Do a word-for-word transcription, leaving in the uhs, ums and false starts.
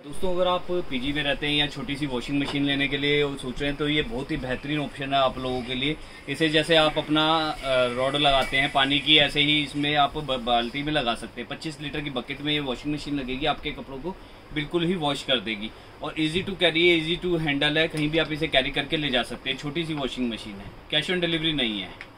दोस्तों, अगर आप पीजी में रहते हैं या छोटी सी वॉशिंग मशीन लेने के लिए सोच रहे हैं तो ये बहुत ही बेहतरीन ऑप्शन है आप लोगों के लिए। इसे जैसे आप अपना रॉड लगाते हैं पानी की, ऐसे ही इसमें आप बाल्टी में लगा सकते हैं। पच्चीस लीटर की बकेट में ये वॉशिंग मशीन लगेगी, आपके कपड़ों को बिल्कुल ही वॉश कर देगी। और इजी टू कैरी है, इजी टू हैंडल है, कहीं भी आप इसे कैरी करके ले जा सकते हैं। छोटी सी वॉशिंग मशीन है, कैश ऑन डिलीवरी नहीं है।